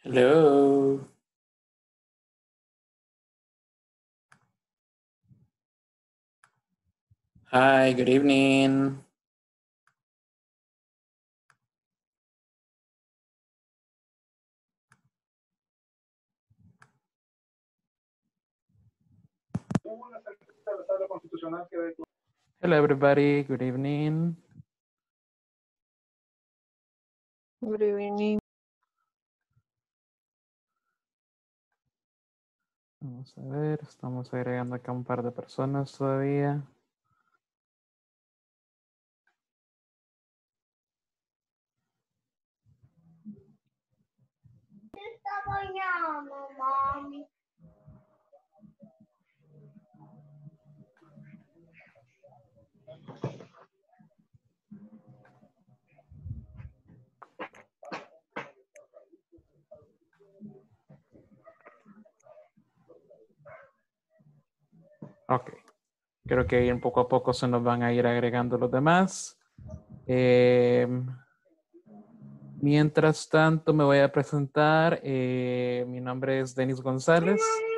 Hello. Hi, good evening. Hello, everybody. Good evening. Good evening. Vamos a ver, estamos agregando acá un par de personas todavía. Ok. Creo que poco a poco se nos van a ir agregando los demás. Mientras tanto, me voy a presentar. Mi nombre es Denis González.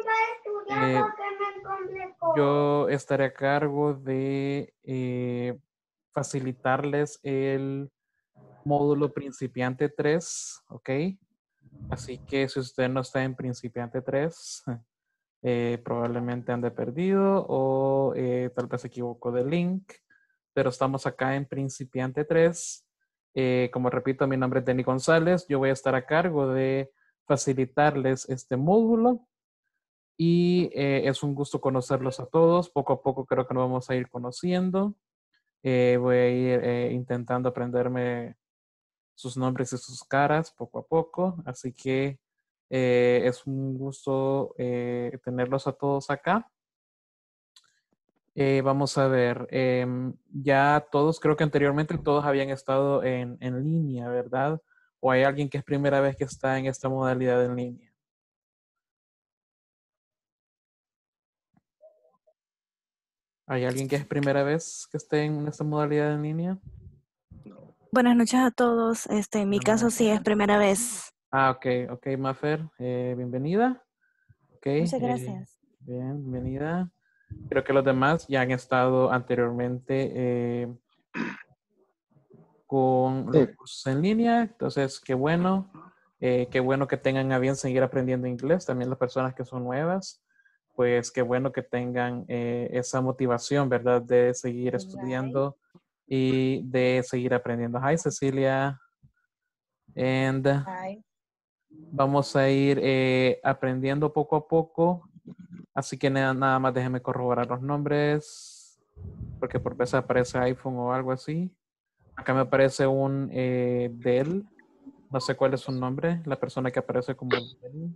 Yo estaré a cargo de facilitarles el módulo principiante 3, ¿ok? Así que si usted no está en principiante 3, probablemente ande perdido o tal vez se equivocó de link, pero estamos acá en principiante 3. Como repito, mi nombre es Denny González. Yo voy a estar a cargo de facilitarles este módulo y es un gusto conocerlos a todos. Poco a poco creo que nos vamos a ir conociendo. Voy a ir intentando aprenderme sus nombres y sus caras poco a poco. Así que es un gusto tenerlos a todos acá. Vamos a ver, ya todos, creo que anteriormente todos habían estado en línea, ¿verdad? ¿O hay alguien que es primera vez que está en esta modalidad en línea? ¿Hay alguien que es primera vez que esté en esta modalidad en línea? Buenas noches a todos. En mi caso sí es primera vez. Ok, Mafer, bienvenida. Okay, Muchas gracias. bien, bienvenida. Creo que los demás ya han estado anteriormente con los cursos en línea, entonces qué bueno que tengan a bien seguir aprendiendo inglés, también las personas que son nuevas, pues qué bueno que tengan esa motivación, ¿verdad? De seguir estudiando y de seguir aprendiendo. Hi, Cecilia. And Hi. vamos a ir aprendiendo poco a poco. Así que nada más déjenme corroborar los nombres, porque por veces aparece iPhone o algo así. Acá me aparece un Dell. No sé cuál es su nombre, la persona que aparece como Dell.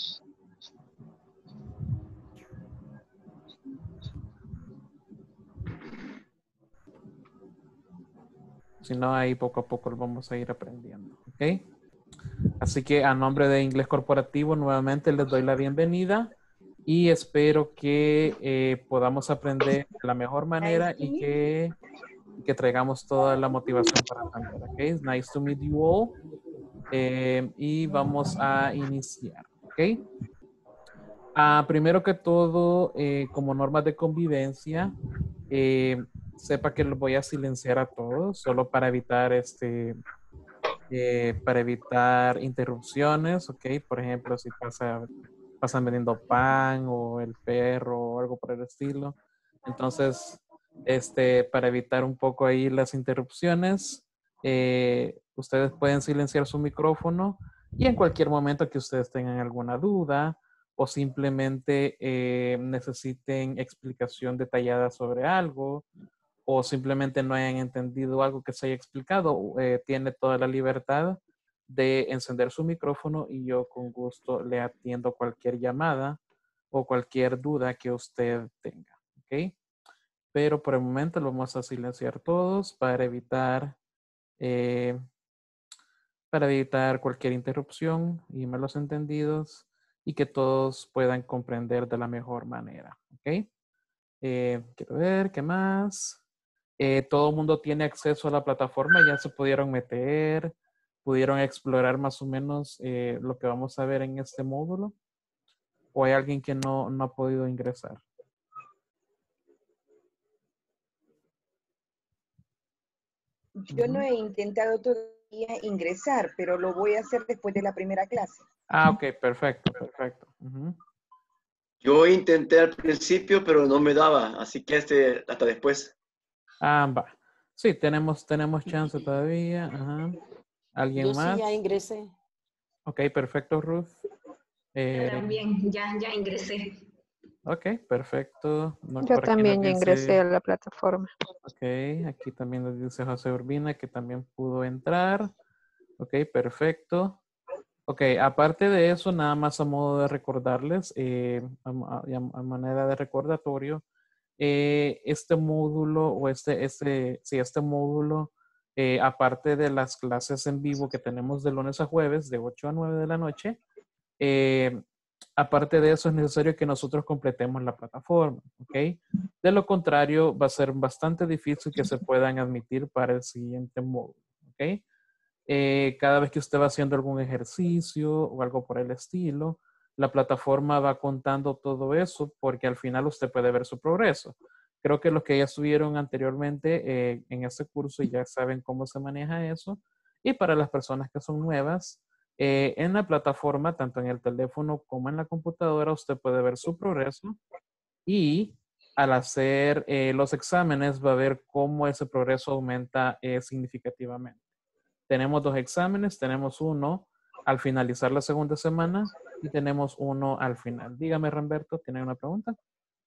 Si no, ahí poco a poco lo vamos a ir aprendiendo. ¿Ok? Así que a nombre de Inglés Corporativo, nuevamente les doy la bienvenida y espero que podamos aprender de la mejor manera y que traigamos toda la motivación para aprender. ¿Ok? Nice to meet you all. Y vamos a iniciar. ¿Ok? Primero que todo, como normas de convivencia, sepa que los voy a silenciar a todos, solo para evitar interrupciones, ¿ok? Por ejemplo, si pasan vendiendo pan o el perro o algo por el estilo. Entonces, para evitar un poco ahí las interrupciones, ustedes pueden silenciar su micrófono y en cualquier momento que ustedes tengan alguna duda o simplemente necesiten explicación detallada sobre algo o simplemente no hayan entendido algo que se haya explicado, tiene toda la libertad de encender su micrófono y yo con gusto le atiendo cualquier llamada o cualquier duda que usted tenga, ¿ok? Pero por el momento lo vamos a silenciar todos eh, para evitar cualquier interrupción y malos entendidos y que todos puedan comprender de la mejor manera, ¿ok? Quiero ver, ¿qué más? Todo el mundo tiene acceso a la plataforma, ya se pudieron meter, ¿Pudieron explorar más o menos lo que vamos a ver en este módulo? ¿O hay alguien que no ha podido ingresar? Yo no he intentado todavía ingresar, pero lo voy a hacer después de la primera clase. Ah, ok, perfecto, perfecto. Yo intenté al principio, pero no me daba, así que hasta después. Ah, va. Sí, tenemos chance todavía. Ajá. ¿Alguien Yo más? sí ya ingresé. Ok, perfecto, Ruth. Yo también, ya ingresé. Ok, perfecto. No, Yo por aquí nos también ya ingresé dice, a la plataforma. ok, aquí también nos dice José Urbina que también pudo entrar. Ok, perfecto. Ok, aparte de eso, nada más a modo de recordarles, a manera de recordatorio, este módulo o este módulo, aparte de las clases en vivo que tenemos de lunes a jueves de 8 a 9 de la noche, aparte de eso es necesario que nosotros completemos la plataforma, ¿ok? De lo contrario, va a ser bastante difícil que se puedan admitir para el siguiente módulo, ¿ok? Cada vez que usted va haciendo algún ejercicio o algo por el estilo, la plataforma va contando todo eso porque al final usted puede ver su progreso. Creo que los que ya estuvieron anteriormente en este curso ya saben cómo se maneja eso. Y para las personas que son nuevas, en la plataforma, tanto en el teléfono como en la computadora, usted puede ver su progreso y al hacer los exámenes va a ver cómo ese progreso aumenta significativamente. Tenemos 2 exámenes, tenemos uno al finalizar la segunda semana y tenemos uno al final. Dígame, Ramberto, ¿tiene una pregunta?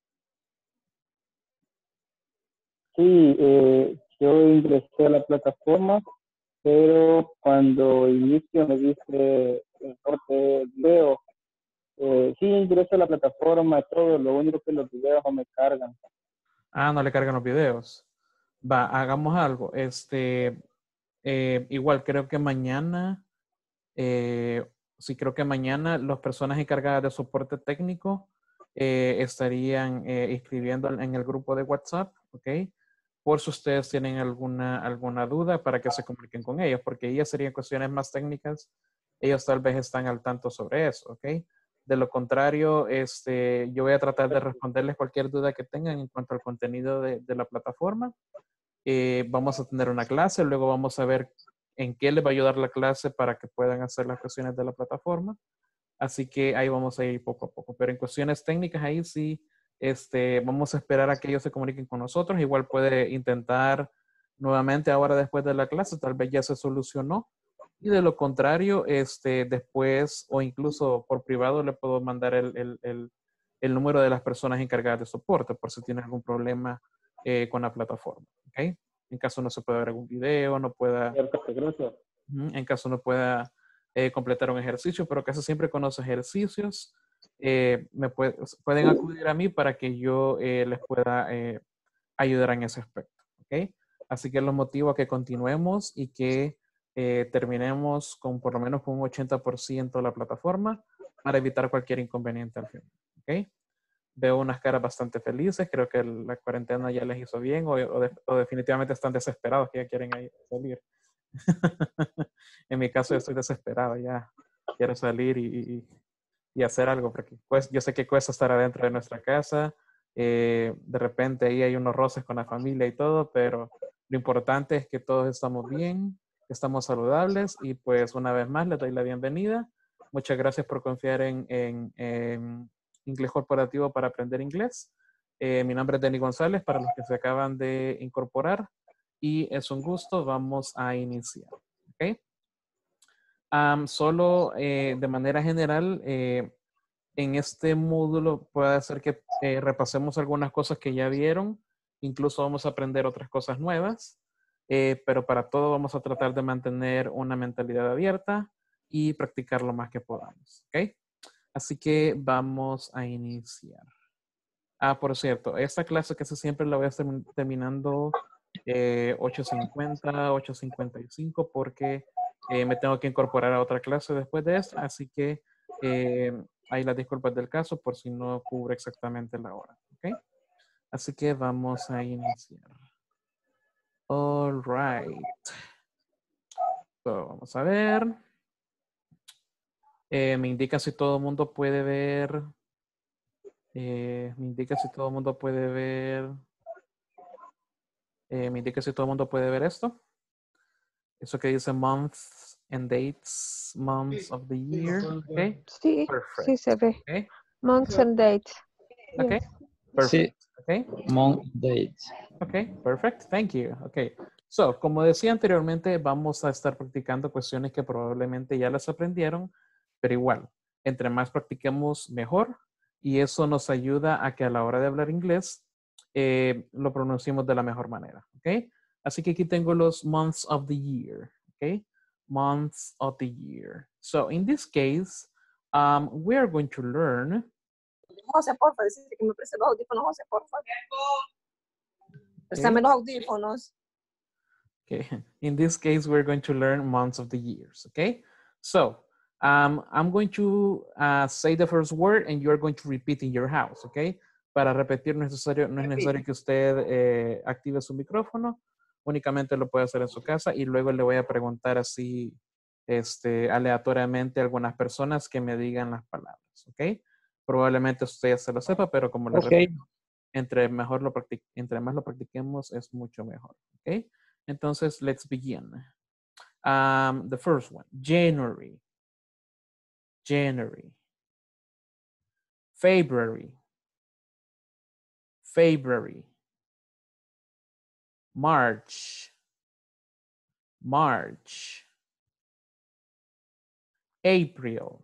Sí, yo ingresé a la plataforma, pero cuando inicio me dice el corte de video. Sí, ingreso a la plataforma, todo, lo único que los videos no me cargan. Ah, no le cargan los videos. Va, hagamos algo. Igual creo que mañana, sí creo que mañana las personas encargadas de soporte técnico estarían escribiendo en el grupo de WhatsApp, ¿ok? Por si ustedes tienen alguna duda para que se comuniquen con ellos, porque ellas serían cuestiones más técnicas. Ellos tal vez están al tanto sobre eso, ¿ok? De lo contrario, yo voy a tratar de responderles cualquier duda que tengan en cuanto al contenido de la plataforma. Vamos a tener una clase, luego vamos a ver en qué les va a ayudar la clase para que puedan hacer las cuestiones de la plataforma. Así que ahí vamos a ir poco a poco. Pero en cuestiones técnicas, ahí sí, vamos a esperar a que ellos se comuniquen con nosotros. Igual puede intentar nuevamente ahora después de la clase, tal vez ya se solucionó. Y de lo contrario, después o incluso por privado le puedo mandar el número de las personas encargadas de soporte por si tiene algún problema con la plataforma. ¿Ok? En caso no se pueda ver algún video, no pueda, Gracias. en caso no pueda completar un ejercicio, pero casi siempre con los ejercicios pueden acudir a mí para que yo les pueda ayudar en ese aspecto. ¿Ok? Así que los motivo a que continuemos y que terminemos con por lo menos con un 80% de la plataforma para evitar cualquier inconveniente al final. ¿Ok? Veo unas caras bastante felices, creo que la cuarentena ya les hizo bien o definitivamente están desesperados que ya quieren salir. En mi caso yo estoy desesperado, ya quiero salir y hacer algo, porque pues, yo sé que cuesta estar adentro de nuestra casa, de repente ahí hay unos roces con la familia y todo, pero lo importante es que todos estamos bien, que estamos saludables y pues una vez más les doy la bienvenida. Muchas gracias por confiar en Inglés Corporativo para aprender inglés. Mi nombre es Denny González, para los que se acaban de incorporar, y es un gusto, vamos a iniciar. ¿Ok? Solo de manera general, en este módulo puede ser que repasemos algunas cosas que ya vieron, incluso vamos a aprender otras cosas nuevas, pero para todo vamos a tratar de mantener una mentalidad abierta y practicar lo más que podamos. ¿Ok? Así que vamos a iniciar. Ah, por cierto, esta clase casi siempre la voy a estar terminando 8:50, 8:55 porque me tengo que incorporar a otra clase después de esta, así que hay las disculpas del caso por si no cubre exactamente la hora. ¿Ok? Así que vamos a iniciar. All right. So, vamos a ver. Me indica si todo el mundo puede ver. Me indica si todo el mundo puede ver. Me indica si todo el mundo puede ver esto. Eso que dice months and dates, months of the year. Okay. Sí, Perfect. sí se ve. Okay. Months and dates. Okay. Sí, Perfect. Okay. month, dates. Okay. Perfect. Thank you. Okay. So, como decía anteriormente, vamos a estar practicando cuestiones que probablemente ya las aprendieron, pero igual, entre más practiquemos, mejor. Y eso nos ayuda a que a la hora de hablar inglés, lo pronunciemos de la mejor manera. ¿Ok? Así que aquí tengo los months of the year. ¿Ok? Months of the year. So, in this case, we are going to learn. José, porfa, decirle que me preste los audífonos, José, porfa. Préstame los audífonos. Okay. In this case, we're going to learn months of the years. Okay. So, I'm going to say the first word and you're going to repeat in your house. Okay. Para repetir no es necesario que usted active su micrófono. Únicamente lo puede hacer en su casa y luego le voy a preguntar así aleatoriamente a algunas personas que me digan las palabras. Ok. Probablemente usted ya se lo sepa, pero como le repito, entre más lo practiquemos es mucho mejor. Ok. Entonces, let's begin. The first one, January. January. February. February. March. March. April.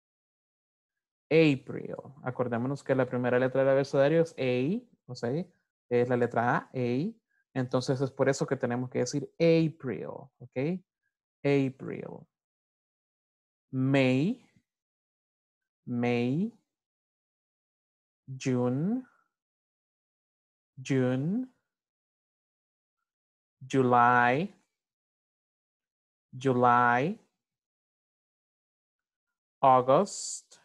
April. Acordémonos que la primera letra del abecedario es A, o sea, es la letra A, A. Entonces es por eso que tenemos que decir April, ¿ok? April. May. May. June. June. July. July. August.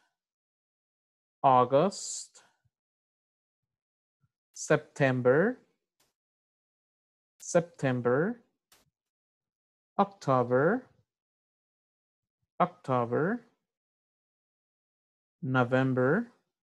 August. September. September. October. October. November.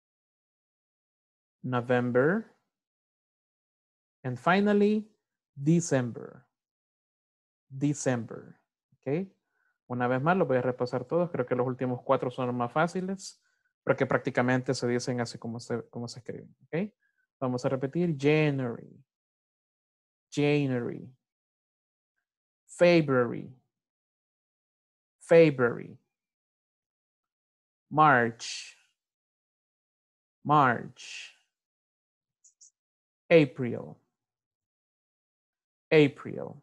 November. And finally, December. December. ¿Ok? Una vez más, los voy a repasar todos. Creo que los últimos 4 son los más fáciles, porque prácticamente se dicen así como se escriben. ¿Ok? Vamos a repetir. January. January. February. February. March. March. April. April.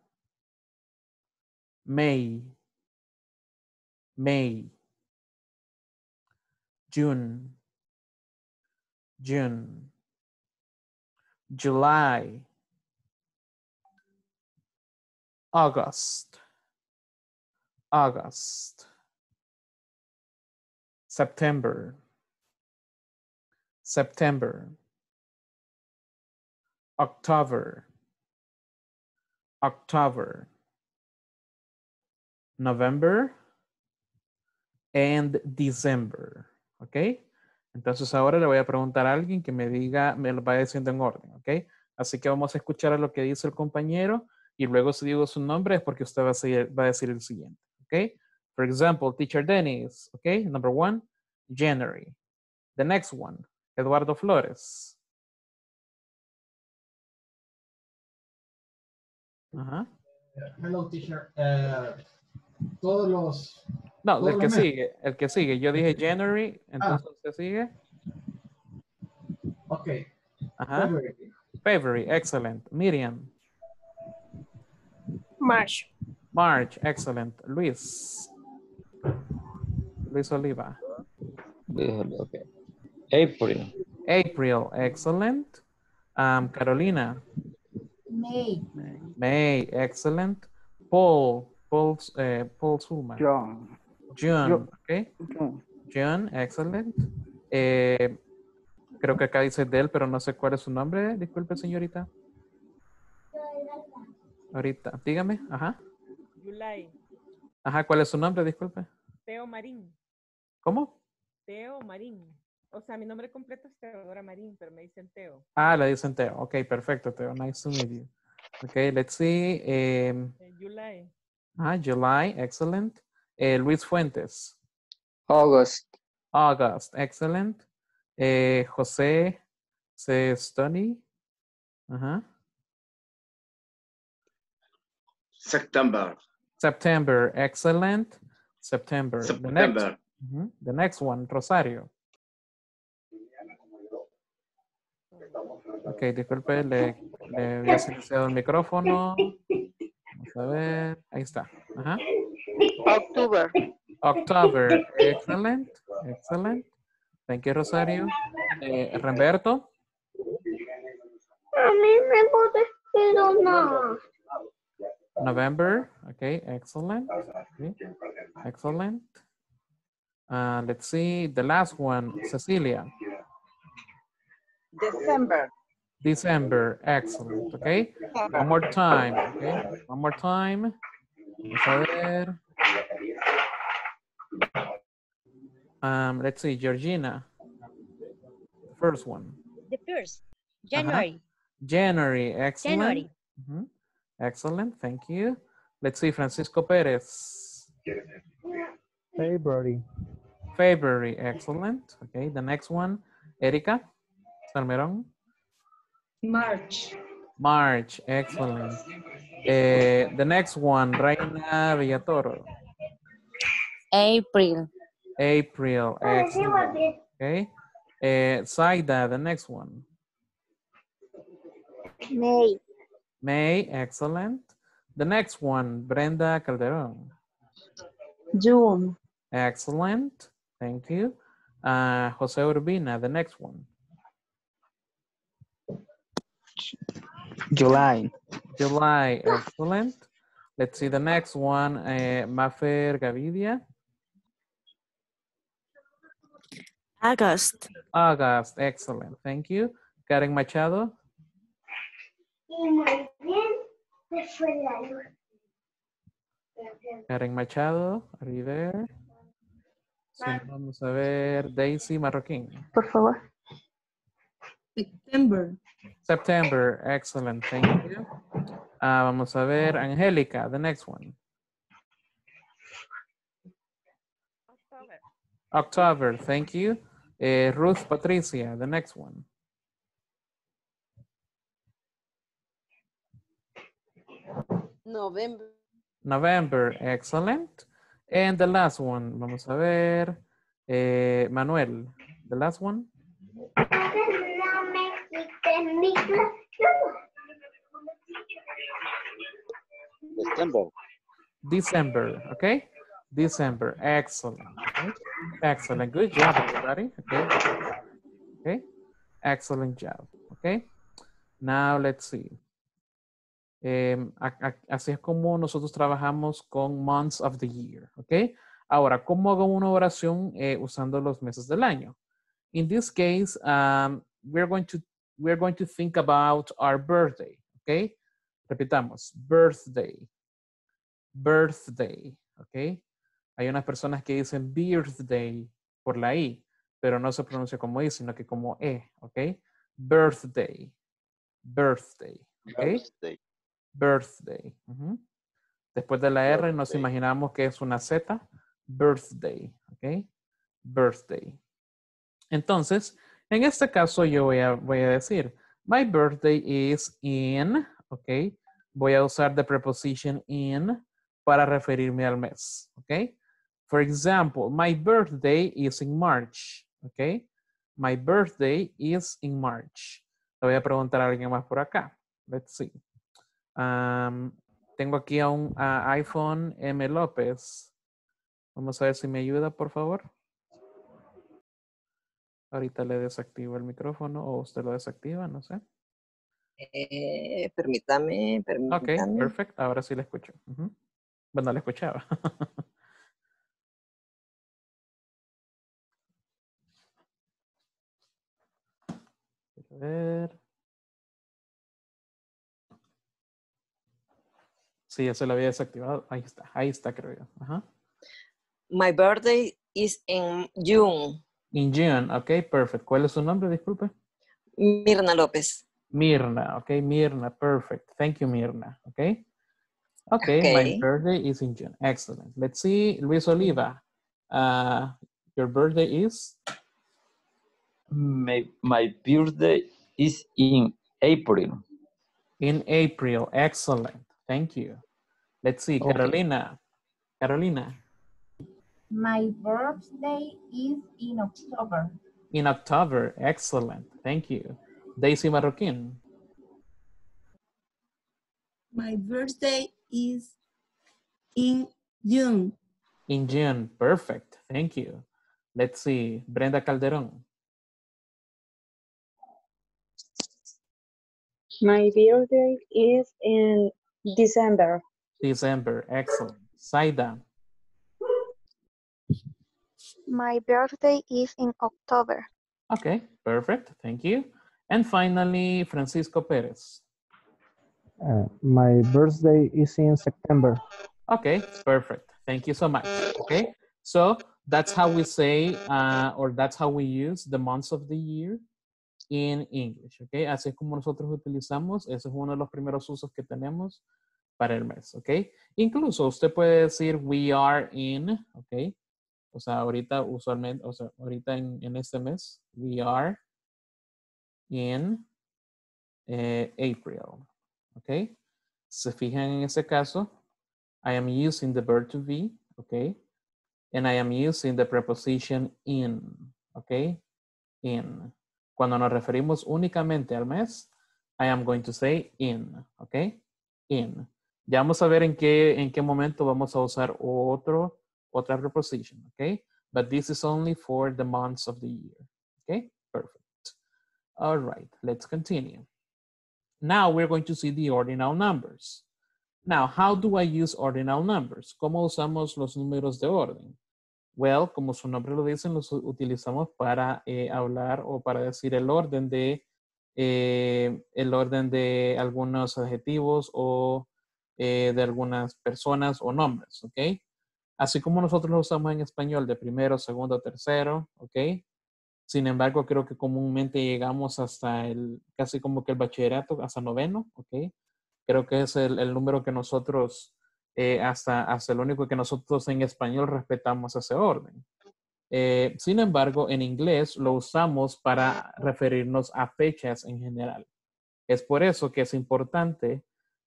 May. May. June. June. July. August. August. September. September. October. October. November. And December. ¿Ok? Entonces ahora le voy a preguntar a alguien que me diga, me lo vaya diciendo en orden. ¿Ok? Así que vamos a escuchar a lo que dice el compañero y luego si digo su nombre es porque usted va a decir el siguiente. ¿Ok? For example, Teacher Dennis. ¿Ok? Number 1, January. The next one, Eduardo Flores. Ajá. Hello, teacher. Todos los... No, todos el que los sigue, el que sigue. Yo dije January, entonces usted sigue. Ok. Ajá. February, excellent. Miriam. March. March, excellent. Luis. Luis Oliva. Okay. April. April, excellent. Carolina. May. May, excellent. Paul Sulman. John. June, okay. John. June, excellent. Creo que acá dice de él, pero no sé cuál es su nombre. Disculpe, señorita. Ahorita, dígame. Ajá. July. Ajá, ¿cuál es su nombre? Disculpe. Teo Marín. ¿Cómo? Teo Marín. O sea, mi nombre completo es Teodora Marín, pero me dicen Teo. Ah, le dicen Teo. Ok, perfecto, Teo. Nice to meet you. Okay, let's see. July. July, excellent. Luis Fuentes. August. August, excellent. José Sestoni. Ajá. September. September, excellent. September. September. The next one, Rosario. Ok, disculpe, le había silenciado el micrófono. Vamos a ver, ahí está. Ajá. October. October, excellent, excellent. Thank you, Rosario. Remberto. A mí me puedes perdonar. November, okay, excellent. Okay. Excellent. Let's see, the last one, Cecilia. December. December, excellent, okay. One more time, okay. One more time. Vamos a ver. Let's see, Georgina. The first one. The first, January. January, excellent. January. Excellent, thank you. Let's see, Francisco Perez. February. February, excellent. Okay, the next one, Erika Salmerón. March. March, excellent. The next one, Reina Villatoro. April. April, excellent. Okay. Saida, the next one. May. May, excellent. The next one, Brenda Calderon. June. Excellent, thank you. Jose Urbina, the next one. July. July, excellent. Let's see the next one, Mafer Gavidia. August. August, excellent, thank you. Karen Machado. Karen Machado, are you there? Sí, vamos a ver, Daisy Marroquín. Por favor. September. September, excellent, thank you. Vamos a ver, Angélica, the next one. October, thank you. Ruth Patricia, the next one. November. November, excellent. And the last one, vamos a ver, Manuel, the last one. December. December, okay? December, excellent. Okay? Excellent, good job, everybody. Okay, okay, excellent job. Okay, now let's see. Así es como nosotros trabajamos con months of the year, okay? Ahora, ¿cómo hago una oración usando los meses del año? In this case, we're going to think about our birthday, okay? Repitamos, birthday, birthday, okay? Hay unas personas que dicen birthday por la I, pero no se pronuncia como I, sino que como E, ¿ok? Birthday, birthday, ¿ok? Birthday. Birthday. Después de la R nos imaginamos que es una Z, birthday, ¿ok? Birthday. Entonces, en este caso yo voy a decir, my birthday is in, ¿ok? Voy a usar the preposition in para referirme al mes, ¿ok? For example, my birthday is in March, ¿ok? My birthday is in March. Le voy a preguntar a alguien más por acá. Let's see. Tengo aquí a un iPhone M. López. Vamos a ver si me ayuda, por favor. Ahorita le desactivo el micrófono o usted lo desactiva, no sé. Permítame. Ok, perfecto. Ahora sí le escucho. Bueno, le escuchaba. A ver. Sí, ya se lo había desactivado. Ahí está, creo yo. Ajá. My birthday is in June. In June, ok, perfect. ¿Cuál es su nombre? Disculpe. Mirna López. Mirna, ok, Mirna, perfect. Thank you, Mirna, ok. Okay, my birthday is in June. Excellent. Let's see, Luis Oliva. Your birthday is? My birthday is in April. In April. Excellent. Thank you. Let's see, Okay. Carolina. Carolina. My birthday is in October. In October. Excellent. Thank you. Daisy Marroquin. My birthday is in June. In June. Perfect. Thank you. Let's see, Brenda Calderon. My birthday is in December. December. Excellent. Saida. My birthday is in October. Okay, perfect. Thank you. And finally, Francisco Perez. My birthday is in September. Okay, perfect. Thank you so much. Okay, so that's how we say, or that's how we use the months of the year in English. Okay, así es como nosotros utilizamos. Ese es uno de los primeros usos que tenemos para el mes. Okay, incluso usted puede decir we are in. Okay, o sea, ahorita usualmente, o sea, ahorita en este mes, we are in April. Okay, se fijan en ese caso. I am using the verb to be, okay? And I am using the preposition in, okay? In. Cuando nos referimos únicamente al mes, I am going to say in, okay? In. Ya vamos a ver en qué momento vamos a usar otra preposition, okay? But this is only for the months of the year, okay? Perfect. All right, let's continue. Now we're going to see the ordinal numbers. Now, how do I use ordinal numbers? ¿Cómo usamos los números de orden? Well, como su nombre lo dice, los utilizamos para hablar o para decir el orden de algunos adjetivos o de algunas personas o nombres, ¿ok? Así como nosotros lo usamos en español de primero, segundo, tercero, ¿ok? Sin embargo, creo que comúnmente llegamos hasta casi como que el bachillerato, hasta noveno, ¿ok? Creo que es el número que nosotros, hasta el único que nosotros en español respetamos ese orden. Sin embargo, en inglés lo usamos para referirnos a fechas en general. Es por eso que es importante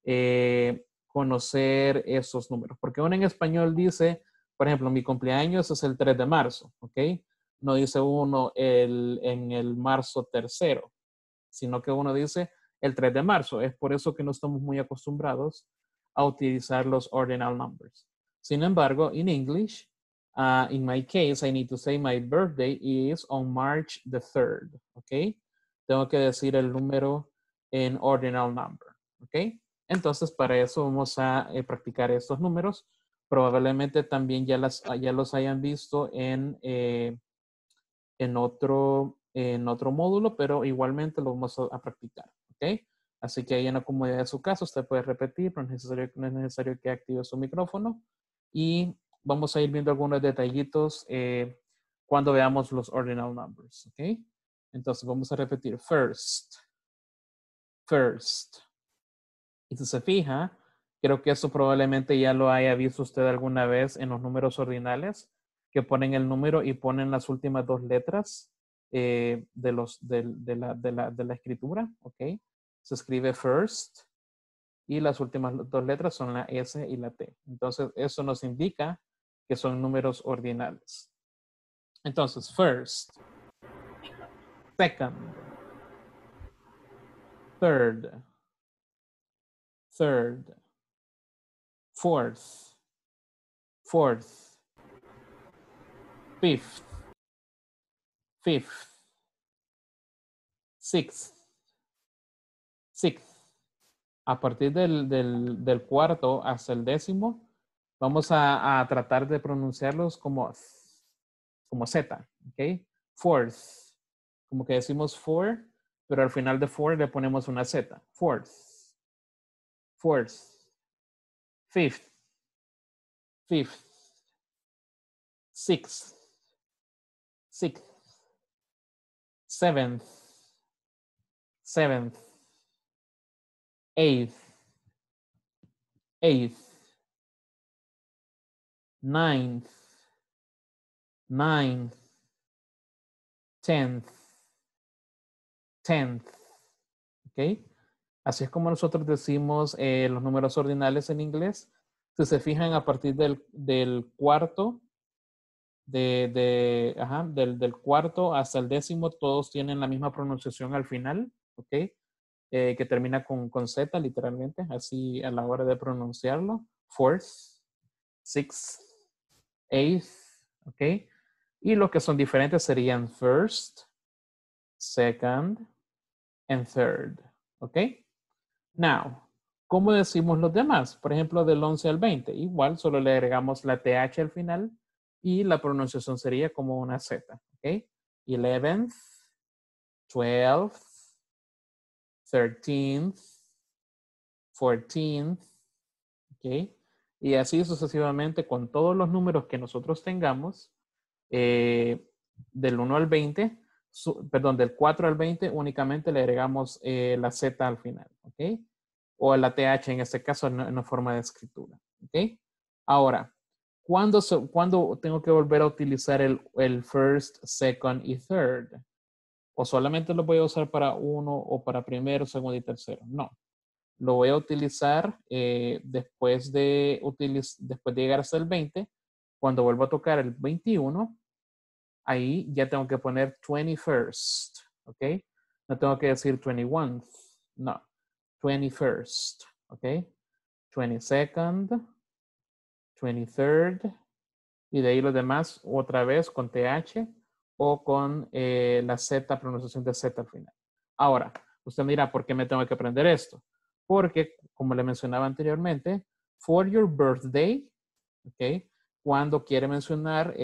conocer esos números. Porque uno en español dice, por ejemplo, mi cumpleaños es el 3 de marzo, ¿ok? No dice uno en el marzo tercero, sino que uno dice el 3 de marzo. Es por eso que no estamos muy acostumbrados a utilizar los ordinal numbers. Sin embargo, in English, in my case, I need to say my birthday is on March the 3rd, ¿ok? Tengo que decir el número en ordinal number, ¿ok? Entonces, para eso vamos a practicar estos números. Probablemente también ya los hayan visto en otro módulo, pero igualmente lo vamos a practicar, ¿ok? Así que ahí en la comodidad de su casa usted puede repetir, no es necesario que active su micrófono y vamos a ir viendo algunos detallitos cuando veamos los ordinal numbers, ¿ok? Entonces vamos a repetir first. Y si se fija, creo que eso probablemente ya lo haya visto usted alguna vez en los números ordinales, que ponen el número y ponen las últimas dos letras de la escritura, ¿ok? Se escribe first y las últimas dos letras son la S y la T. Entonces, eso nos indica que son números ordinales. Entonces, first, second, third, fourth, fifth, sixth. A partir del cuarto hasta el décimo, vamos a tratar de pronunciarlos como Z, ¿ok? Fourth, como que decimos four, pero al final de four le ponemos una Z. Fourth. 5th, 5th, 6th, 6th, 7th, 7th, 8th, 8th, 9th, 9th, 10th, 10th. ¿Ok? Así es como nosotros decimos los números ordinales en inglés. Si se fijan, a partir del cuarto, del cuarto hasta el décimo, todos tienen la misma pronunciación al final, ¿ok? Que termina con Z, literalmente, así a la hora de pronunciarlo. 4th, 6th, 8th, ¿ok? Y los que son diferentes serían first, second, and third, ¿ok? Now, ¿cómo decimos los demás? Por ejemplo, del 11 al 20. Igual, solo le agregamos la TH al final y la pronunciación sería como una Z, ¿ok? 11th, 12th, 13th, 14th, ¿ok? Y así sucesivamente con todos los números que nosotros tengamos, del 1 al 20, del 4 al 20 únicamente le agregamos la Z al final, ¿ok? O la TH en este caso en forma de escritura, ¿ok? Ahora, ¿cuándo tengo que volver a utilizar el first, second y third? ¿O solamente lo voy a usar para uno o para primero, segundo y tercero? No. Lo voy a utilizar después de llegar hasta el 20. Cuando vuelvo a tocar el 21, ahí ya tengo que poner 21st, ¿ok? No tengo que decir 21st, no. 21st, ¿ok? 22nd, 23rd, y de ahí los demás otra vez con TH o con la Z, pronunciación de Z al final. Ahora, usted me dirá, ¿por qué me tengo que aprender esto? Porque, como le mencionaba anteriormente, for your birthday, ¿ok? Cuando quiere mencionar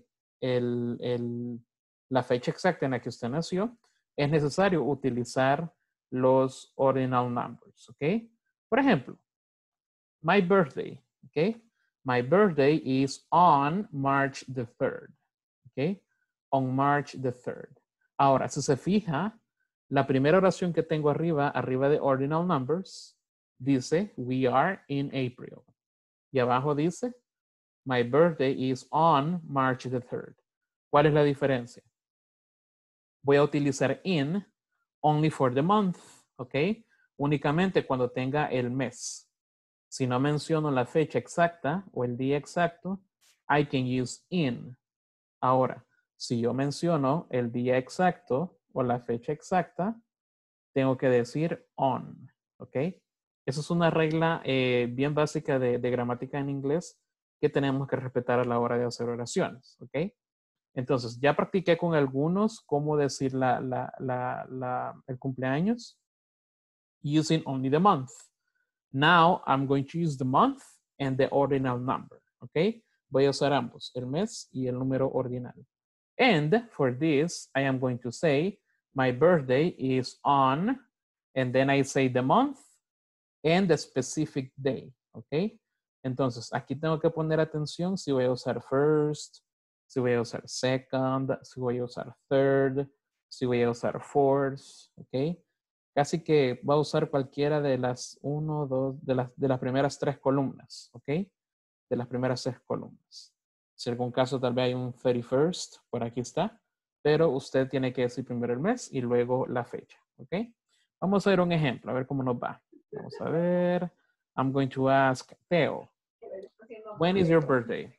la fecha exacta en la que usted nació, es necesario utilizar los ordinal numbers, ¿ok? Por ejemplo, my birthday, ¿ok? My birthday is on March the 3rd, ¿ok? On March the 3rd. Ahora, si se fija, la primera oración que tengo arriba de ordinal numbers, dice, we are in April. Y abajo dice, my birthday is on March the 3rd. ¿Cuál es la diferencia? Voy a utilizar in only for the month, ¿ok? Únicamente cuando tenga el mes. Si no menciono la fecha exacta o el día exacto, I can use in. Ahora, si yo menciono el día exacto o la fecha exacta, tengo que decir on, ¿ok? Esa es una regla bien básica de gramática en inglés que tenemos que respetar a la hora de hacer oraciones, ¿ok? Entonces, ya practiqué con algunos cómo decir el cumpleaños using only the month. Now, I'm going to use the month and the ordinal number, ¿ok? Voy a usar ambos, el mes y el número ordinal. And for this, I am going to say, my birthday is on, and then I say the month and the specific day, ¿ok? Entonces, aquí tengo que poner atención si voy a usar first, si voy a usar second, si voy a usar third, si voy a usar fourth, ¿ok? Casi que va a usar cualquiera de las de las primeras tres columnas, ¿ok? De las primeras tres columnas. Si en algún caso tal vez hay un 31st, por aquí está, pero usted tiene que decir primero el mes y luego la fecha, ¿ok? Vamos a ver un ejemplo, a ver cómo nos va. Vamos a ver. I'm going to ask Theo. When is your birthday?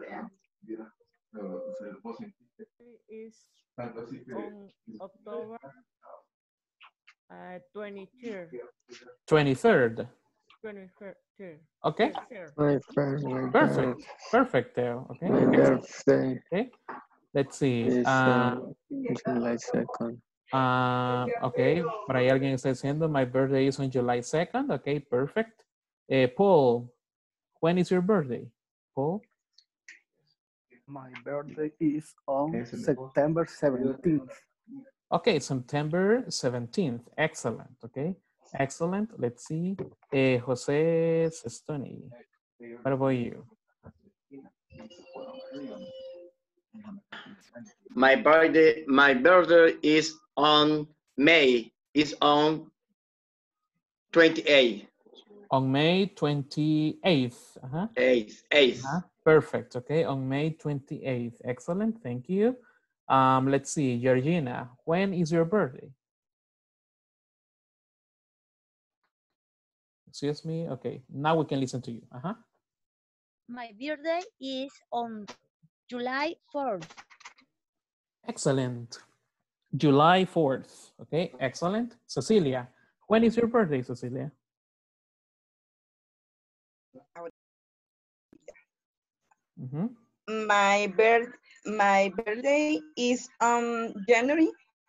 Is on October 23rd. 23rd. 23rd. Okay. Perfect. Perfect, Theo. Okay. My birthday Okay. Let's see. is July 2nd. Okay. Por ahí alguien está diciendo, my birthday is on July 2nd. Okay, perfect. Paul, when is your birthday? Paul? My birthday is on September 17th. Okay, September 17th. Excellent. Okay. Excellent. Let's see. Jose Sestoni. What about you? My birthday is on May. Is on 28th. On May 28th. Uh-huh. 8th. Uh-huh. Perfect. Okay. On May 28th. Excellent. Thank you. Let's see, Georgina, when is your birthday? Excuse me. Okay. Now we can listen to you. Uh-huh. My birthday is on July 4th. Excellent. July 4th. Okay. Excellent. Cecilia, when is your birthday, Cecilia? Mm-hmm. My birthday is on January.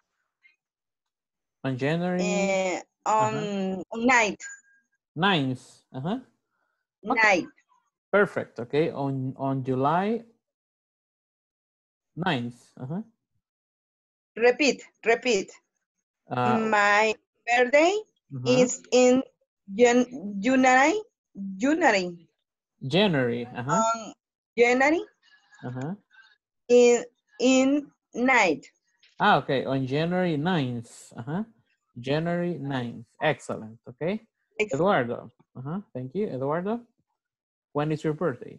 On January? On 9th. 9th. Uh-huh. Okay. 9th. Perfect. Okay. On July 9th. Uh-huh. Repeat. My birthday is in January. January. Uh-huh. January. Uh-huh. In night. Ah, okay. On January 9th. Uh-huh. January 9th. Excellent. Okay. Eduardo. Uh-huh. Thank you. Eduardo, when is your birthday?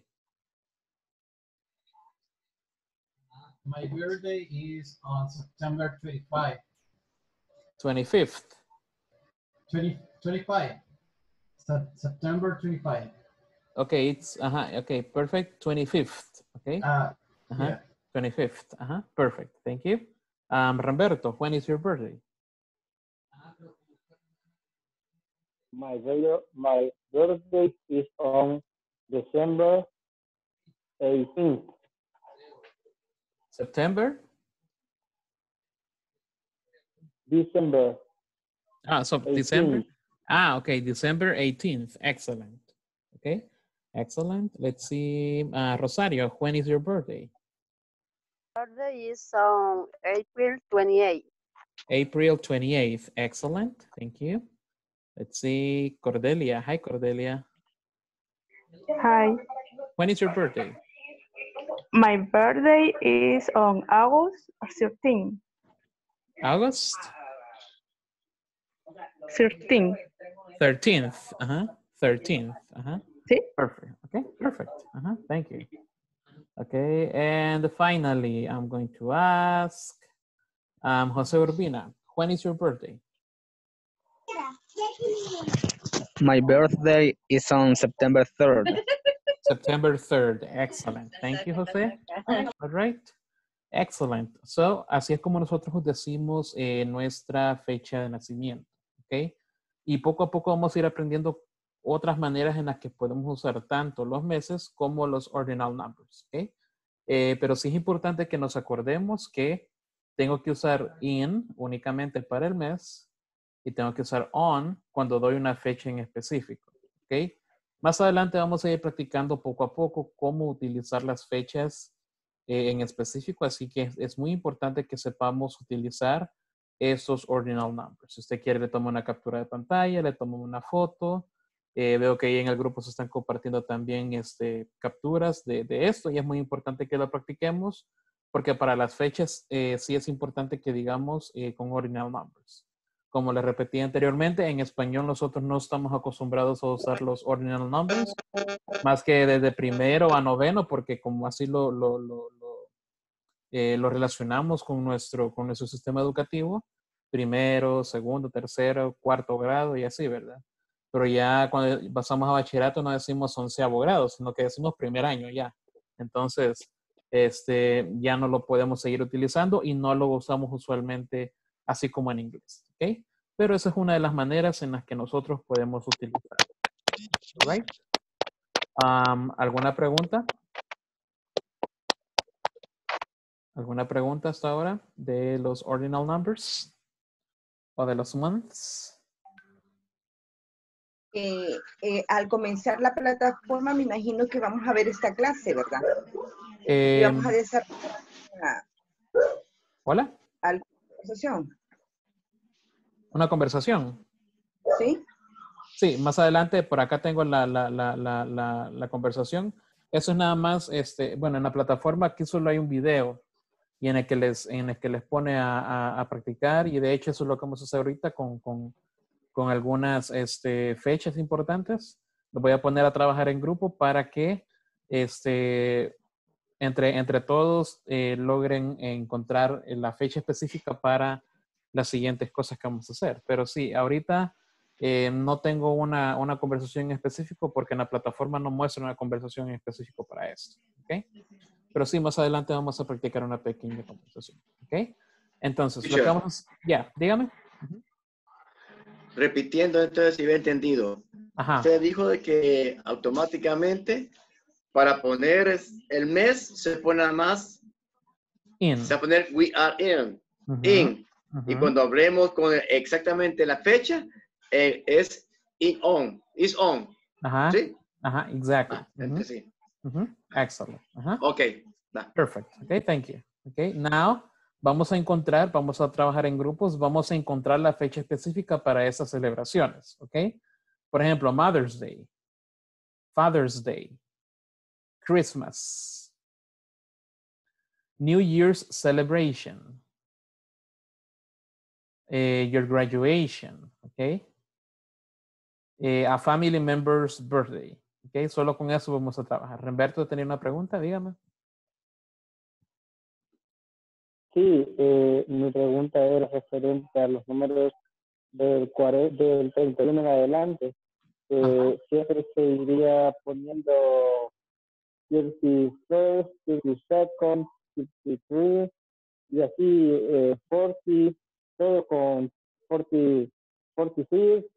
My birthday is on September 25. 25th. 25. September 25. Okay, it's okay, perfect. 25th. Okay. Yeah. 25th. Perfect. Thank you. Ramberto, when is your birthday? My birthday is on December 18th. September? December. So 18th. December. Okay, December 18th. Excellent. Okay, excellent. Let's see, Rosario, when is your birthday? Birthday is on April 28th. April 28th. Excellent. Thank you. Let's see, Cordelia. Hi, Cordelia. Hi. When is your birthday? My birthday is on August 13th. August? 13th. 13th. 13th. Sí. Perfect. Okay, perfect. Thank you. Okay, and finally, I'm going to ask Jose Urbina, when is your birthday? My birthday is on September 3rd. September 3rd. Excellent. Thank you, Jose. All right. Excellent. So, así es como nosotros decimos nuestra fecha de nacimiento. ¿Ok? Y poco a poco vamos a ir aprendiendo otras maneras en las que podemos usar tanto los meses como los ordinal numbers. ¿Ok? Pero sí es importante que nos acordemos que tengo que usar in únicamente para el mes y tengo que usar on cuando doy una fecha en específico. ¿Ok? Más adelante vamos a ir practicando poco a poco cómo utilizar las fechas en específico, así que es muy importante que sepamos utilizar esos ordinal numbers. Si usted quiere, le toma una captura de pantalla, le toma una foto. Veo que ahí en el grupo se están compartiendo también capturas de esto y es muy importante que lo practiquemos porque para las fechas sí es importante que digamos con ordinal numbers. Como les repetí anteriormente, en español nosotros no estamos acostumbrados a usar los ordinal numbers, más que desde primero a noveno, porque como así lo relacionamos con nuestro sistema educativo, primero, segundo, tercero, cuarto grado y así, ¿verdad? Pero ya cuando pasamos a bachillerato no decimos 11º grado, sino que decimos primer año ya. Entonces, ya no lo podemos seguir utilizando y no lo usamos usualmente así como en inglés, ¿ok? Pero esa es una de las maneras en las que nosotros podemos utilizar. All right. ¿Alguna pregunta? ¿Alguna pregunta hasta ahora de los ordinal numbers o de los months? Al comenzar la plataforma me imagino que vamos a ver esta clase, ¿verdad? Y vamos a desarrollar ¿Hola? ¿Alguna conversación? ¿Una conversación? Sí. Sí, más adelante por acá tengo la conversación. Eso es nada más, bueno, en la plataforma aquí solo hay un video y en el que les pone a practicar, y de hecho eso es lo que vamos a hacer ahorita con algunas fechas importantes. Los voy a poner a trabajar en grupo para que entre todos logren encontrar la fecha específica para las siguientes cosas que vamos a hacer. Pero sí, ahorita no tengo una conversación en específico porque en la plataforma no muestra una conversación en específico para esto. ¿Ok? Pero sí, más adelante vamos a practicar una pequeña conversación. ¿Ok? Entonces, lo que vamos... Ya, dígame. Repitiendo, entonces, si he entendido. Ajá. Usted dijo de que automáticamente para poner el mes se pone más in. Se va a poner we are in. In. Y cuando hablemos con exactamente la fecha, es on. Is on. Ajá. ¿Sí? Ajá, exactly. Entonces, sí. Excellent. Ajá. Ok. Perfect. Okay, thank you. Okay, now vamos a trabajar en grupos, vamos a encontrar la fecha específica para esas celebraciones. Ok. Por ejemplo, Mother's Day, Father's Day, Christmas, New Year's celebration, your graduation, okay? A family member's birthday, okay? Solo con eso vamos a trabajar. Remberto, ¿tenía una pregunta? Dígame. Sí, mi pregunta era referente a los números del 31 en adelante. Siempre se iría poniendo 31st, 32nd, 53, y así 40, todo con 40, 46,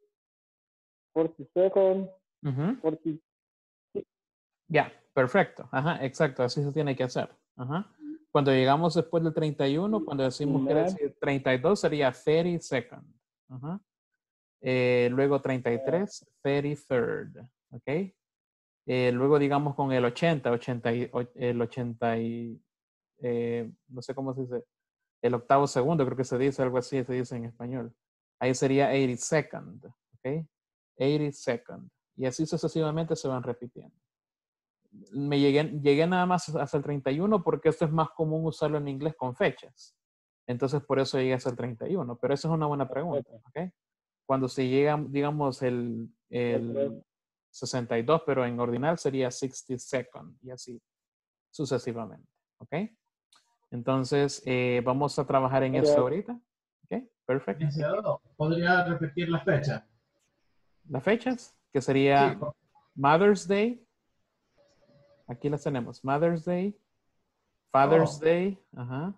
42nd, 40. Ya, perfecto. Ajá, exacto, así se tiene que hacer. Ajá. Cuando llegamos después del 31, cuando decimos que decir 32 sería 32nd. Ajá. Luego 33, 33rd. ¿Ok? Luego digamos con el 80, el 80 y, no sé cómo se dice, el octavo segundo, creo que se dice algo así, se dice en español. Ahí sería 82nd. ¿Ok? 82nd. Y así sucesivamente se van repitiendo. Llegué nada más hasta el 31 porque esto es más común usarlo en inglés con fechas. Entonces por eso llegué hasta el 31. Pero eso es una buena pregunta. ¿Okay? Cuando se llega, digamos, el 62, pero en ordinal sería 62nd y así sucesivamente. ¿Ok? Entonces vamos a trabajar en esto ahorita. ¿Ok? Perfecto. ¿Podría repetir la fecha? Las fechas, que sería Mother's Day. Aquí las tenemos. Mother's Day, Father's Day, ajá.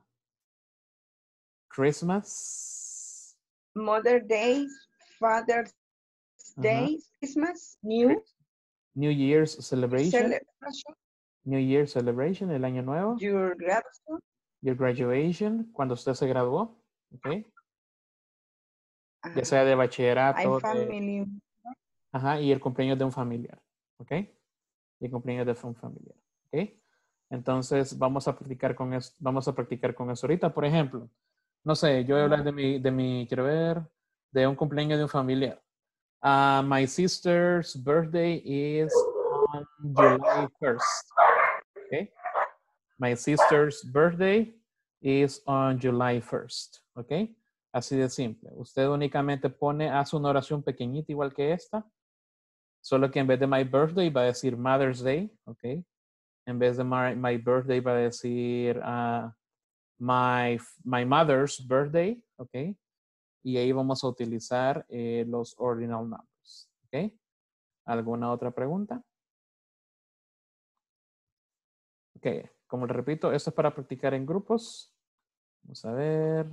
Christmas. Mother Day, Father's Day, Christmas, New Year's celebration. Celebration. New Year's celebration, el año nuevo. Your graduation. Your graduation, cuando usted se graduó, ¿ok? Ya sea de bachillerato. Family. Ajá, y el cumpleaños de un familiar, ¿ok? Y el cumpleaños de un familiar, ¿ok? Entonces vamos a practicar con eso, ahorita. Por ejemplo, no sé, yo voy a hablar quiero ver, de un cumpleaños de un familiar. My sister's birthday is on July 1st. Okay. My sister's birthday is on July 1st. Ok. Así de simple. Usted únicamente hace una oración pequeñita igual que esta. Solo que en vez de my birthday va a decir Mother's Day. Ok. En vez de my birthday va a decir my mother's birthday. Ok. Y ahí vamos a utilizar los ordinal numbers. ¿Ok? ¿Alguna otra pregunta? Ok, como le repito, esto es para practicar en grupos. Vamos a ver.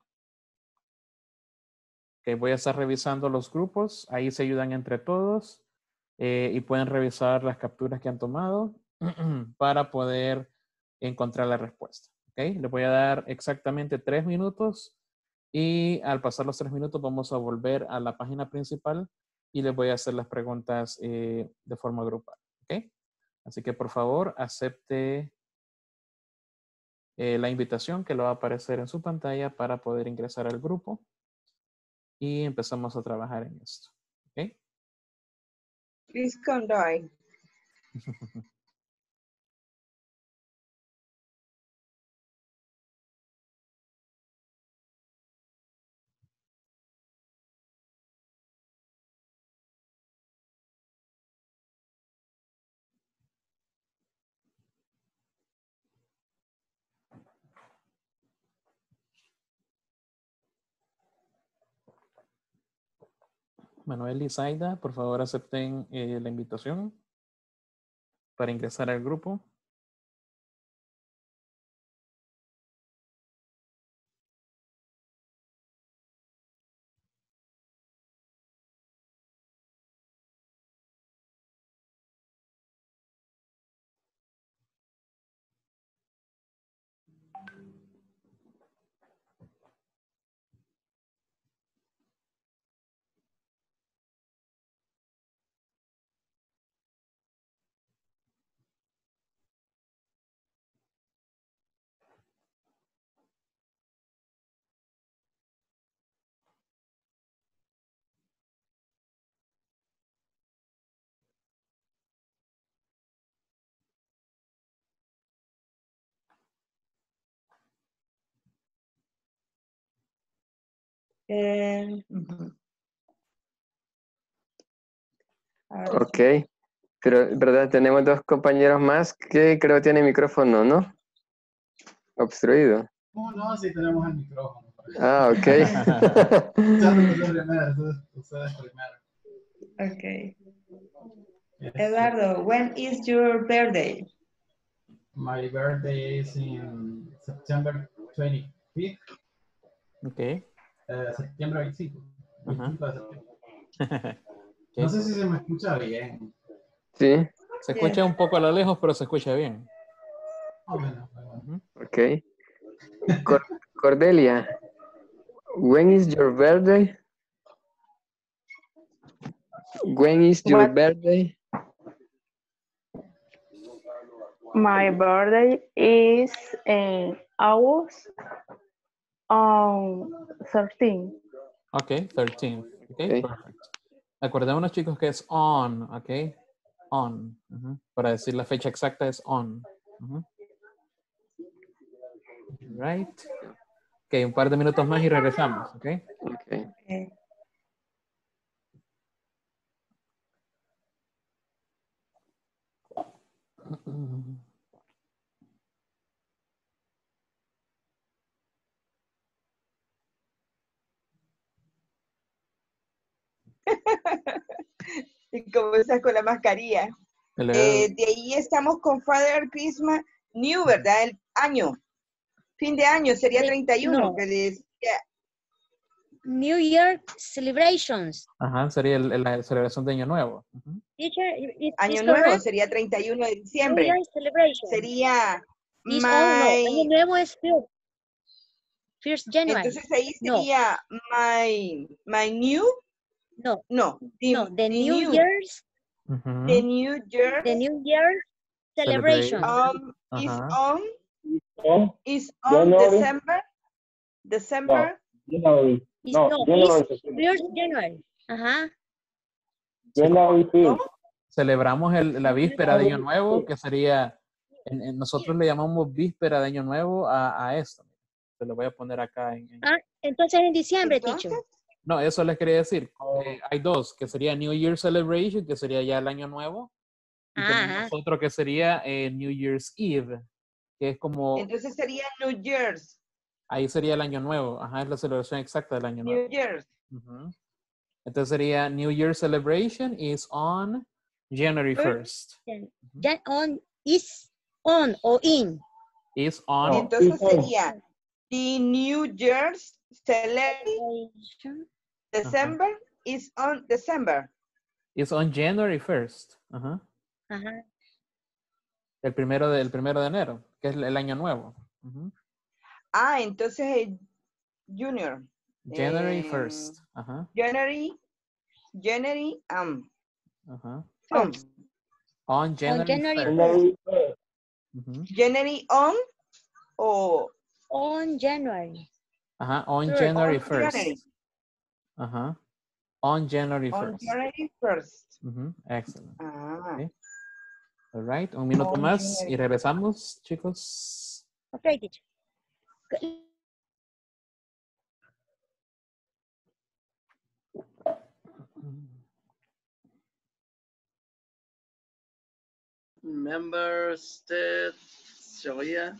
Ok, voy a estar revisando los grupos. Ahí se ayudan entre todos. Y pueden revisar las capturas que han tomado para poder encontrar la respuesta. Ok, les voy a dar exactamente 3 minutos. Y al pasar los 3 minutos vamos a volver a la página principal y les voy a hacer las preguntas de forma grupal. ¿Ok? Así que por favor acepte la invitación que le va a aparecer en su pantalla para poder ingresar al grupo. Y empezamos a trabajar en esto. ¿Ok? Please come die. Manuel y Zaida, por favor acepten la invitación para ingresar al grupo. Ok, pero verdad, tenemos dos compañeros más que creo tienen micrófono, ¿no? Obstruido. No, sí tenemos el micrófono. Ah, ok. Ustedes primero. Okay. Eduardo, when is your birthday? My birthday is in September 25th. Ok. Septiembre 25. Okay. No sé si se me escucha bien. Sí. Se escucha un poco a lo lejos, pero se escucha bien. Ok. Cordelia, when is your birthday? When is your birthday? My birthday is in August 13. Ok, 13. Ok, perfect. Acordémonos, chicos, que es on, ok. On. Para decir la fecha exacta es on. Right. Ok, un par de minutos más y regresamos, ok. Okay. Y como estás con la mascarilla. De ahí estamos con Father Christmas New, ¿verdad? El año. Fin de año sería 31. No. Que decía. New Year celebrations. Ajá, sería la celebración de Año Nuevo. Año Nuevo sería 31 de diciembre. New Year celebration. Sería Año Nuevo es first January. Entonces ahí sería my new. No. The New Year's. The New Year Celebration. Is on December. January. It's first January. Ajá. Celebramos la víspera de Año Nuevo, que sería, nosotros le llamamos víspera de Año Nuevo a esto. Se lo voy a poner acá. Entonces en diciembre, teacher. No, eso les quería decir. Hay dos, que sería New Year Celebration, que sería ya el Año Nuevo. Y tenemos otro que sería New Year's Eve, que es como... Entonces sería New Year's. Ahí sería el Año Nuevo. Ajá, es la celebración exacta del Año Nuevo. New Year's. Entonces sería New Year Celebration is on January 1st. Is on o in. Is on. Entonces sería the New Year's Celebration. December is on December. Is on January 1st. El primero de enero, que es el Año Nuevo. Entonces Junior. January 1st. January. On January 1st. January on o on January. On January 1st. On January 1st. On January 1st. Excellent. Ah. Okay. All right. Un minuto más y regresamos, chicos. Okay, teacher. Member state, Sharia.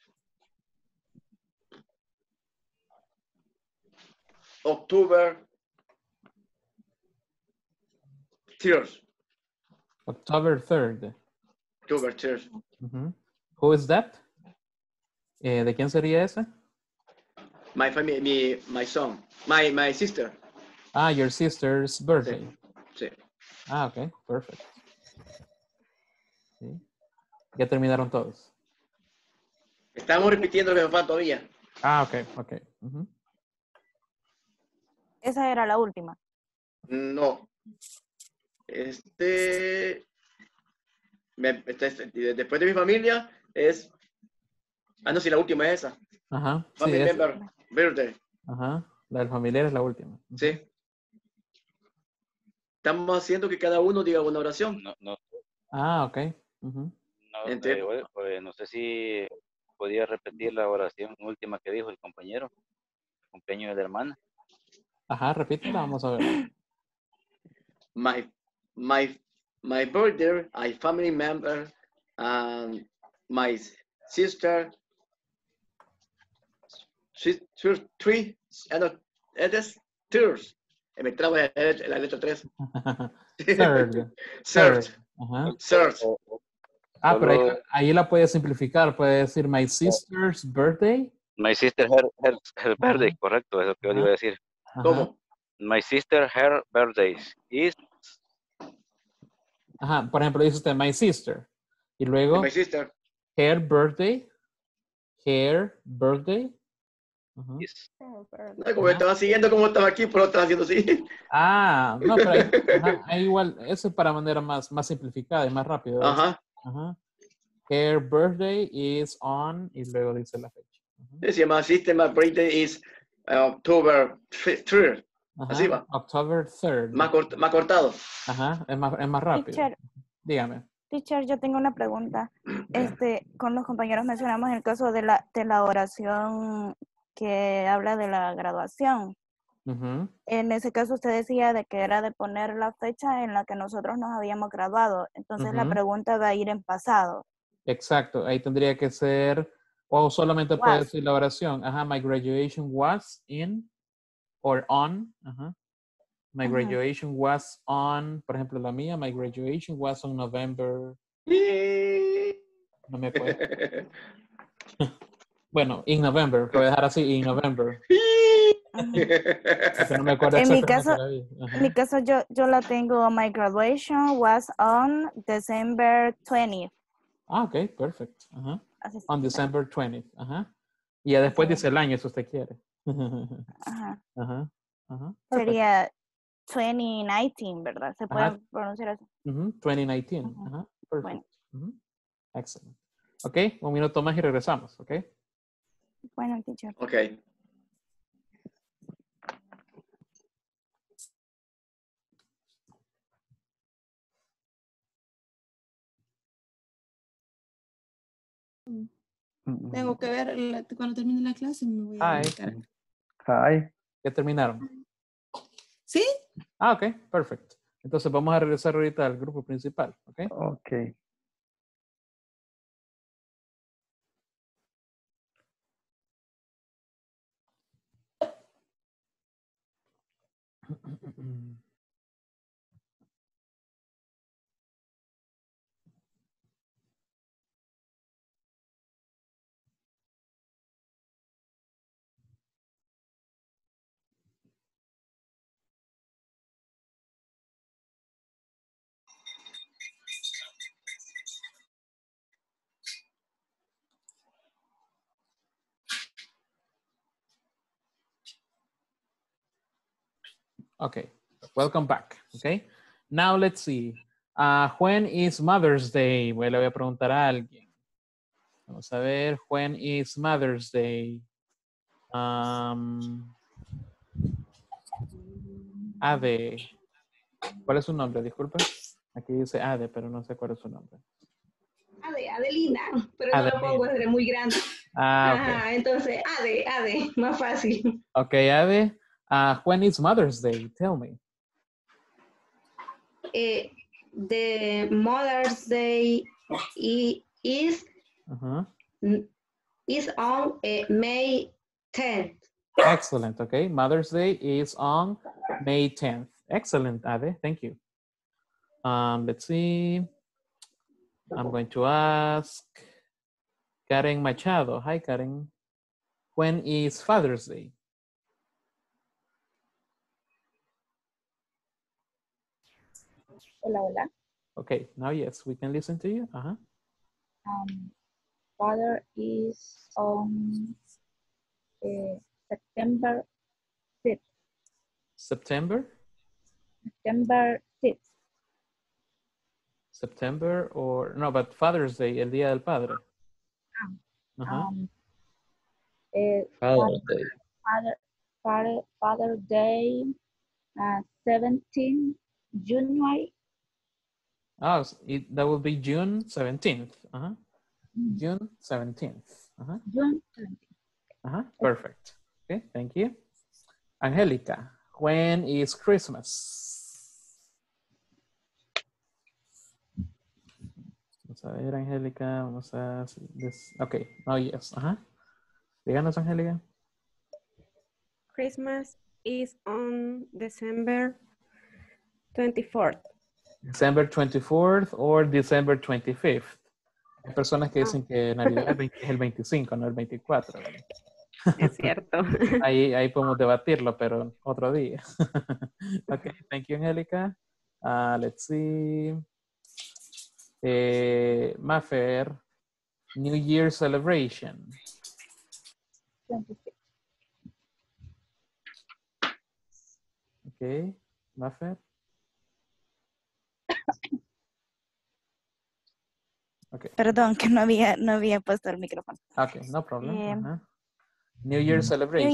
October 3rd. October 3rd. October 3rd. Who is that? ¿De quién sería ese? My family, my son, my sister. Ah, your sister's birthday. Sí. Ah, ok, perfect. Sí. Ya terminaron todos. Estamos repitiendo lo que nos falta todavía. Ah, ok, ok. Esa era la última. No. Después de mi familia es... Ah, no, sí, la última es esa. Ajá. Family Sí, member, birthday. Ajá. La del familiar es la última. Sí. Estamos haciendo que cada uno diga una oración. No, Ah, ok. no sé si podía repetir la oración última que dijo el compañero. Cumpleaños de la hermana. Ajá, repítela, vamos a ver. My brother, a family member, my sister, three, it is third. Me trabo la letra 3. Third. Third. Ajá. Third. Ah, pero ahí la puede simplificar. Puede decir my sister's birthday. My sister, her birthday, correcto, es lo que yo iba a decir. ¿Cómo? My sister, her birthday is... Ajá, por ejemplo, dice usted my sister. Y luego, my sister. Her birthday. Yes. No, como estaba siguiendo como estaba aquí, pero estaba haciendo así. Ah, no, pero ahí igual, eso es para manera más simplificada y más rápido. Ajá. Ajá. Her birthday is on, y luego dice la fecha. Se llama sister, my birthday is October 3rd. Ajá. Así va. October 3rd. Más cortado. Ajá, es más rápido. Teacher, dígame. Teacher, yo tengo una pregunta. Con los compañeros mencionamos el caso de la oración que habla de la graduación. En ese caso usted decía de que era de poner la fecha en la que nosotros nos habíamos graduado. Entonces la pregunta va a ir en pasado. Exacto, ahí tendría que ser, o solamente puede decir la oración. Ajá, my graduation was in, or on. Ajá. My graduation was on, por ejemplo, la mía, my graduation was on November. No me acuerdo. Bueno, in November, lo voy a dejar así, in November. No me acuerdo en mi caso yo la tengo, my graduation was on December 20th. Ah, ok, perfect. On December 20th. Ajá. Y ya después dice el año, si usted quiere. Sería 2019, ¿verdad? Se puede pronunciar así. 2019. Ajá. Perfect. Bueno. Excelente. Ok, un minuto más y regresamos, ok. Bueno, teacher. Ok. Tengo que ver cuando termine la clase, me voy a dedicar. Hi. ¿Ya terminaron? ¿Sí? Ah, ok, perfecto. Entonces vamos a regresar ahorita al grupo principal, ¿ok? Ok. Okay, welcome back. Okay, now let's see. When is Mother's Day? Bueno, le voy a preguntar a alguien. Vamos a ver, when is Mother's Day? Ade. ¿Cuál es su nombre? Disculpe. Aquí dice Ade, pero no sé cuál es su nombre. Adelina, pero no lo pongo, es muy grande. Ajá, entonces, Ade, más fácil. Ok, Ade. When is Mother's Day? Tell me. The Mother's Day is on May 10th. Excellent. Okay, Mother's Day is on May 10th. Excellent, Ade. Thank you. Let's see. I'm going to ask Karen Machado. Hi, Karen. When is Father's Day? Hola, hola. Okay, now yes, we can listen to you. Father is on September 5th. September? September 5th. September or no, but Father's Day, el Día del Padre. Father's Day. Father's Day, 17 January. Oh, that will be June 17th. June 17th. June 17th. Perfect. Okay, thank you. Angelica, when is Christmas? Vamos a ver, Angélica, vamos a... Okay, now yes. Díganos, Angélica. Christmas is on December 24th. December 24th or December 25th. Hay personas que dicen que Navidad es el 25, no el 24. Es cierto. Ahí podemos debatirlo, pero otro día. Okay, thank you, Angélica. Let's see. Mafer, New Year celebration. 26. Okay, Mafer. Okay. Perdón, que no había puesto el micrófono. Okay, no problem. New Year celebration.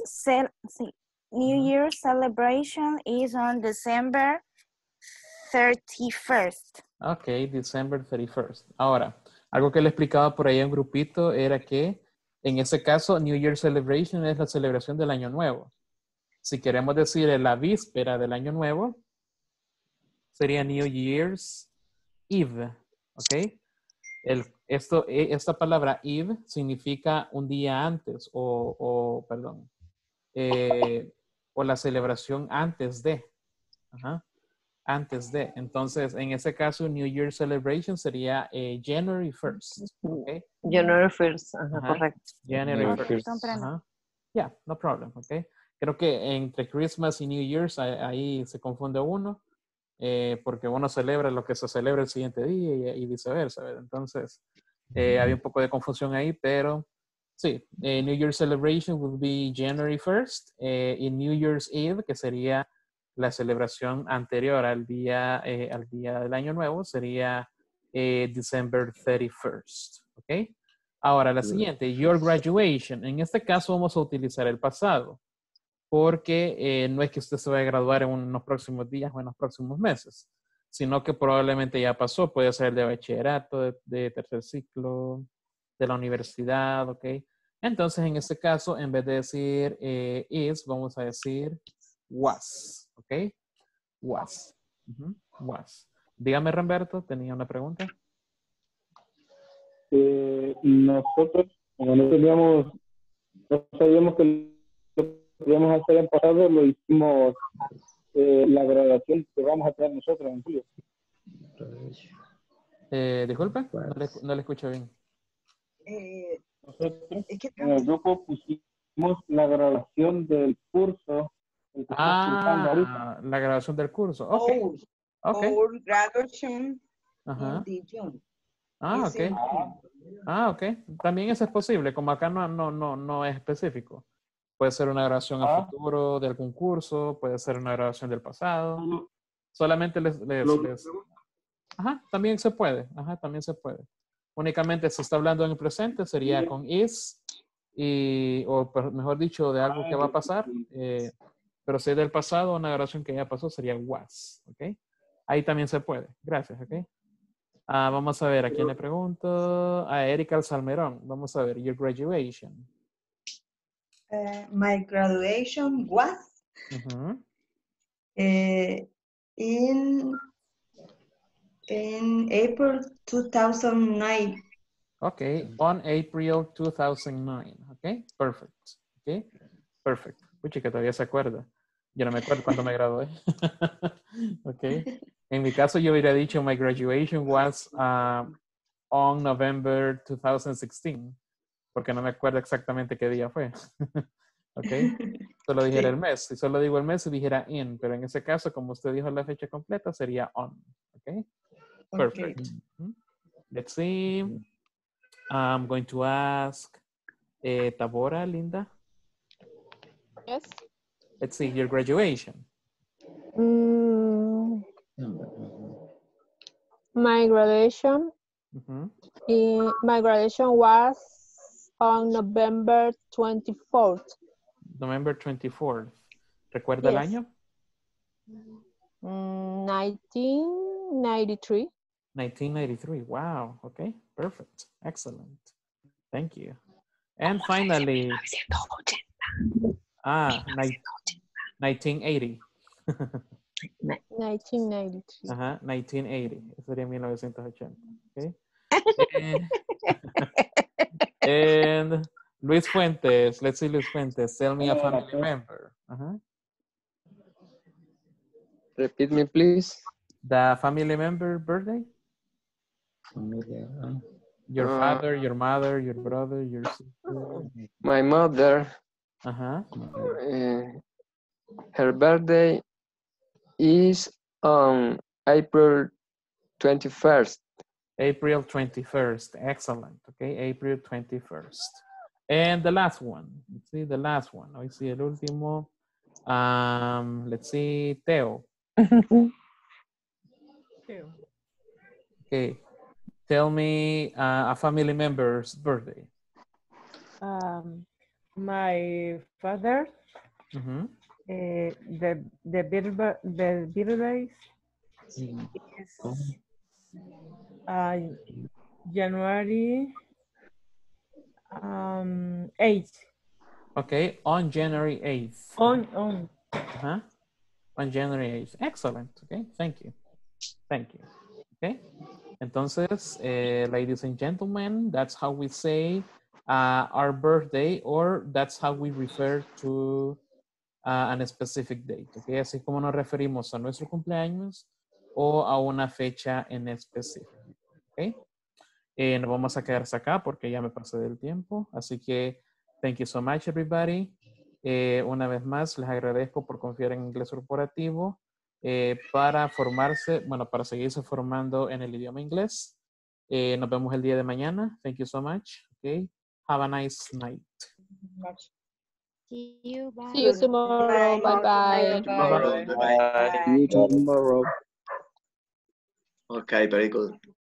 New Year celebration is on December 31st. Okay, December 31st. Ahora, algo que le explicaba por ahí en grupito era que en ese caso New Year celebration es la celebración del Año Nuevo. Si queremos decir la víspera del Año Nuevo, sería New Year's Eve. ¿Ok? Esta palabra Eve significa un día antes o la celebración antes de. Antes de. Entonces, en ese caso, New Year Celebration sería January 1st. ¿Okay? January 1st, correcto. January 1st. Yeah, no problem. ¿Ok? Creo que entre Christmas y New Year's ahí se confunde uno. Porque uno celebra lo que se celebra el siguiente día y viceversa, ¿verdad? Entonces, había un poco de confusión ahí, pero sí, New Year's Celebration would be January 1st, y New Year's Eve, que sería la celebración anterior al día del Año Nuevo, sería December 31st, ¿ok? Ahora, la siguiente, your graduation. En este caso vamos a utilizar el pasado, porque no es que usted se vaya a graduar en unos próximos días o en los próximos meses, sino que probablemente ya pasó, puede ser de bachillerato, de tercer ciclo, de la universidad, ¿ok? Entonces, en este caso, en vez de decir is, vamos a decir was, ¿ok? Was. Was. Dígame, Ramberto, ¿tenía una pregunta? Nosotros, como no sabíamos que podíamos hacer en pasado, lo hicimos la graduación que vamos a tener nosotros en julio. Disculpe, no le escucho bien. Nosotros en el grupo pusimos la graduación del curso. La graduación del curso. Ok. Our graduation in June. Ok. También eso es posible, como acá no es específico. Puede ser una graduación a futuro de algún curso, puede ser una graduación del pasado. Solamente también se puede. También se puede. Únicamente se está hablando en el presente, sería con is, o mejor dicho, de algo que va a pasar. Pero si es del pasado, una graduación que ya pasó sería was, ¿ok? Ahí también se puede. Gracias, ¿ok? Vamos a ver, ¿a quién le pregunto? A Erika Salmerón. Vamos a ver, your graduation. My graduation was in April 2009. Okay, on April 2009. Okay, perfect. Okay, perfect. Uy, que todavía se acuerda. Yo no me acuerdo cuándo me gradué. Okay. En mi caso, yo hubiera dicho my graduation was on November 2016, porque no me acuerdo exactamente qué día fue. Okay. Solo dijera el mes. Si solo digo el mes, dijera in, pero en ese caso, como usted dijo la fecha completa, sería on. Okay. Perfect. Let's see. I'm going to ask Tabora, Linda. Yes. Let's see, your graduation. My graduation. My graduation was on November 24th. November 24th. ¿Recuerda el año? 1993. 1993. Wow. Okay. Perfect. Excellent. Thank you. And finally. 1980. 1993. 1980. Eso sería 1980. Okay. And Luis Fuentes. Let's see, Luis Fuentes. Tell me a family member. Repeat me, please. The family member birthday? Your father, your mother, your brother, your sister. My mother. Her birthday is on April 21st. April 21st. Excellent. Okay, April 21st. And the last one. Let's see the last one. Hoy sí, el último. Let's see, Teo. Okay. Tell me a family member's birthday. My father. The birthday is January 8th. Okay, on January 8th. On January 8th. Excellent. Okay, thank you. Thank you. Okay. Entonces, ladies and gentlemen, that's how we say our birthday, or that's how we refer to an specific date. Okay, así como nos referimos a nuestro cumpleaños o a una fecha en específico. Okay. Nos vamos a quedarse acá porque ya me pasé del tiempo. Así que, thank you so much, everybody. Una vez más, les agradezco por confiar en Inglés Corporativo. Para formarse, bueno, para seguirse formando en el idioma inglés. Nos vemos el día de mañana. Thank you so much. Okay. Have a nice night. See you tomorrow. Bye-bye. See you tomorrow. Okay, very good.